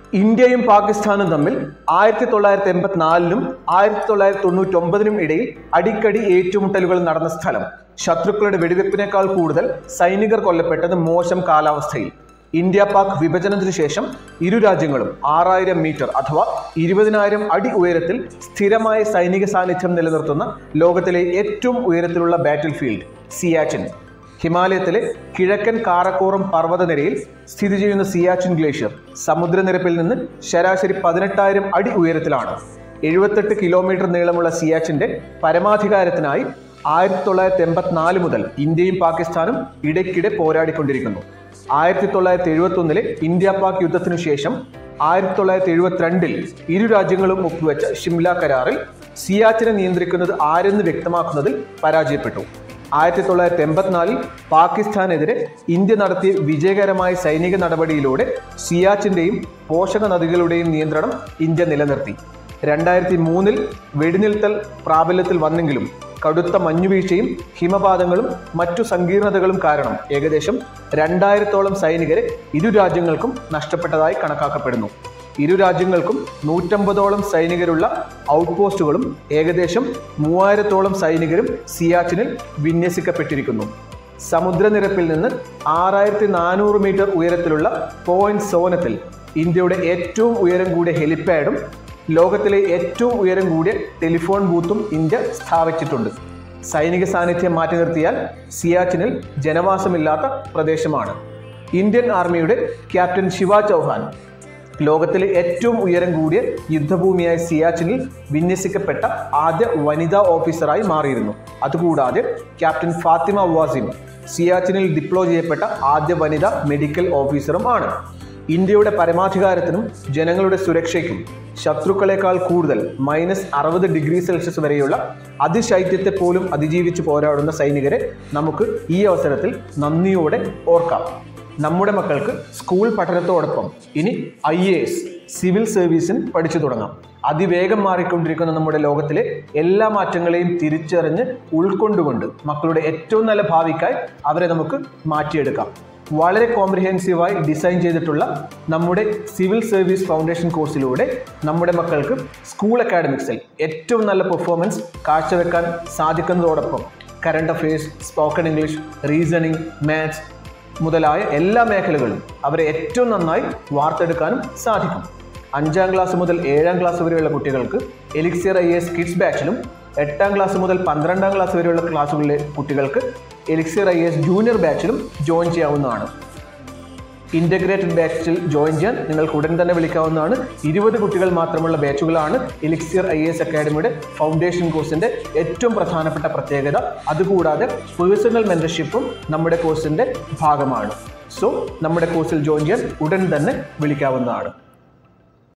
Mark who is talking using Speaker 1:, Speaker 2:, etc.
Speaker 1: ഇന്ത്യയും പാകിസ്ഥാനും തമ്മിൽ 1984-നും 1999-നും ഇടയിൽ അടിക്കടി ഏറ്റുമുട്ടലുകൾ നടന്ന സ്ഥലം. ശത്രുക്കളുടെ വെടിവെപ്പിനേക്കാൾ കൂടുതൽ സൈനികർ കൊല്ലപ്പെട്ടത് മോശം കാലാവസ്ഥയിൽ. ഇന്ത്യ പാക് വിഭജനത്തിനു ശേഷം ഇരു രാജ്യങ്ങളും 6000 മീറ്റർ അഥവാ 20,000 അടി ഉയരത്തിൽ സ്ഥിരമായ സൈനിക സാന്നിധ്യം നിലനിർത്തുന്ന ലോകത്തിലെ ഏറ്റവും ഉയരത്തിലുള്ള ബാറ്റിൽ ഫീൽഡ് സിയാച്ചിൻ. ഹിമാലയത്തിലെ കിഴക്കൻ കാറക്കോറം പർവ്വതനിരയിൽ സ്ഥിതി ചെയ്യുന്ന സിയാച്ചിൻ ഗ്ലേഷ്യർ സമുദ്രനിരപ്പിൽ നിന്ന് ശരാശരി 18,000 അടി ഉയരത്തിലാണ്. 78 കിലോമീറ്റർ നീളമുള്ള സിയാച്ചിന്റെ പരമാധികാരത്തിനായി 1984 മുതൽ ഇന്ത്യയും പാകിസ്ഥാനും ഇടയ്ക്കിടെ പോരാടിക്കൊണ്ടിരിക്കുന്നു. 1971-ലെ ഇന്ത്യ പാക് യുദ്ധത്തിനു ശേഷം 1972-ൽ ഇരു രാജ്യങ്ങളും ഒപ്പുവെച്ച ഷിംല കരാറിൽ സിയാച്ചിനെ നിയന്ത്രിക്കുന്നത് ആരെന്ന് വ്യക്തമാക്കുന്നതിൽ പരാജയപ്പെട്ടു. 1984-ൽ പാകിസ്ഥാനെതിരെ ഇന്ത്യ നടത്തിയ വിജയകരമായ സൈനിക നടപടിയിലൂടെ സിയാച്ചിന്റെയും പോഷക നദികളുടെയും നിയന്ത്രണം ഇന്ത്യ നിലനിർത്തി. 2003-ൽ വെടിനിർത്തൽ പ്രാബല്യത്തിൽ വന്നെങ്കിലും കടുത്ത മഞ്ഞുവീഴ്ചയും ഹിമപാതങ്ങളും മറ്റു സങ്കീർണതകളും കാരണം ഏകദേശം 2000-ഓളം സൈനികരെ ഇരു രാജ്യങ്ങൾക്കും നഷ്ടപ്പെട്ടതായി കണക്കാക്കപ്പെടുന്നു. ഇരു രാജ്യങ്ങൾക്കും 150-ഓളം സൈനികരുള്ള ഔട്ട് പോസ്റ്റുകളും ഏകദേശം 3000-ഓളം സൈനികരും സിയാച്ചിനിൽ വിന്യസിക്കപ്പെട്ടിരിക്കുന്നു. സമുദ്രനിരപ്പിൽ നിന്ന് 6400 മീറ്റർ ഉയരത്തിലുള്ള പോയിന്റ് സോനത്തിൽ ഇന്ത്യയുടെ ഏറ്റവും ഉയരം കൂടിയ ഹെലിപാഡും ലോകത്തിലെ ഏറ്റവും ഉയരം കൂടിയ ടെലിഫോൺ ബൂത്തും ഇന്ത്യ സ്ഥാപിച്ചിട്ടുണ്ട്. സൈനിക സാന്നിധ്യം മാറ്റി നിർത്തിയാൽ സിയാച്ചിനിൽ ജനവാസമില്ലാത്ത പ്രദേശമാണ്. ഇന്ത്യൻ ആർമിയുടെ ക്യാപ്റ്റൻ ശിവ ചൗഹാൻ ലോകത്തിലെ ഏറ്റവും ഉയരം കൂടിയ യുദ്ധഭൂമിയായ സിയാച്ചിനിൽ വിന്യസിക്കപ്പെട്ട ആദ്യ വനിതാ ഓഫീസറായി മാറിയിരുന്നു. അതുകൂടാതെ ക്യാപ്റ്റൻ ഫാത്തിമ വാസിം സിയാച്ചിനിൽ ഡിപ്ലോയ് ചെയ്യപ്പെട്ട ആദ്യ വനിതാ മെഡിക്കൽ ഓഫീസറും ആണ്. ഇന്ത്യയുടെ പരമാധികാരത്തിനും ജനങ്ങളുടെ സുരക്ഷയ്ക്കും ശത്രുക്കളെക്കാൾ കൂടുതൽ -60 ഡിഗ്രി സെൽഷ്യസ് വരെയുള്ള അതിശൈത്യത്തെ പോലും അതിജീവിച്ച് പോരാടുന്ന സൈനികരെ നമുക്ക് ഈ അവസരത്തിൽ നന്ദിയോടെ ഓർക്കാം. നമ്മുടെ മക്കൾക്ക് സ്കൂൾ പഠനത്തോടൊപ്പം ഇനി IAS സിവിൽ സർവീസിന് പഠിച്ചു തുടങ്ങാം. അതിവേഗം മാറിക്കൊണ്ടിരിക്കുന്ന നമ്മുടെ ലോകത്തിലെ എല്ലാ മാറ്റങ്ങളെയും തിരിച്ചറിഞ്ഞ് ഉൾക്കൊണ്ടുകൊണ്ട് മക്കളുടെ ഏറ്റവും നല്ല ഭാവിക്കായി അവരെ നമുക്ക് മാറ്റിയെടുക്കാം. വളരെ കോംപ്രിഹെൻസീവായി ഡിസൈൻ ചെയ്തിട്ടുള്ള നമ്മുടെ സിവിൽ സർവീസ് ഫൗണ്ടേഷൻ കോഴ്സിലൂടെ നമ്മുടെ മക്കൾക്ക് സ്കൂൾ അക്കാഡമിക്സിൽ ഏറ്റവും നല്ല പെർഫോമൻസ് കാഴ്ചവെക്കാൻ സാധിക്കുന്നതോടൊപ്പം current affairs, spoken English, reasoning, maths മുതലായ എല്ലാ മേഖലകളും അവരെ ഏറ്റവും നന്നായി വാർത്തെടുക്കാനും സാധിക്കും. 5ാം ക്ലാസ് മുതൽ 7ാം ക്ലാസ് വരെയുള്ള കുട്ടികൾക്ക് എലിക്സിയർ IAS കിഡ്സ് ബാച്ചിലും 8ാം ക്ലാസ് മുതൽ 12ാം ക്ലാസ് വരെയുള്ള ക്ലാസ്സുകളിലെ കുട്ടികൾക്ക് എലിക്സിയർ IAS ജൂനിയർ ബാച്ചിലും ജോയിൻ ചെയ്യാവുന്നതാണ്. ഇൻ്റഗ്രേറ്റഡ് ബാച്ചിൽ ജോയിൻ ചെയ്യാൻ നിങ്ങൾക്ക് ഉടൻ തന്നെ വിളിക്കാവുന്നതാണ്. 20 കുട്ടികൾ മാത്രമുള്ള ബാച്ചുകളാണ് എലിക്സിയർ IAS അക്കാഡമിയുടെ ഫൗണ്ടേഷൻ കോഴ്സിൻ്റെ ഏറ്റവും പ്രധാനപ്പെട്ട പ്രത്യേകത. അതുകൂടാതെ പേഴ്സണൽ മെൻറ്റർഷിപ്പും നമ്മുടെ കോഴ്സിൻ്റെ ഭാഗമാണ്. സോ നമ്മുടെ കോഴ്സിൽ ജോയിൻ ചെയ്യാൻ ഉടൻ തന്നെ വിളിക്കാവുന്നതാണ്.